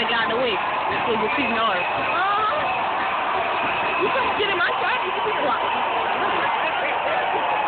the guy in the way. So you see noise. You couldn't get in my truck. You could be blocked.